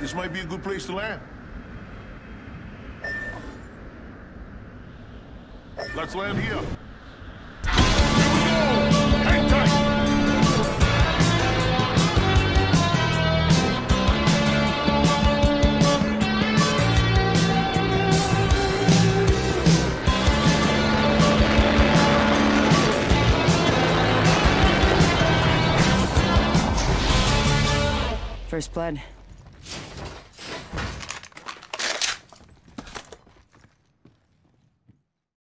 This might be a good place to land. Let's land here. Hang tight. First blood.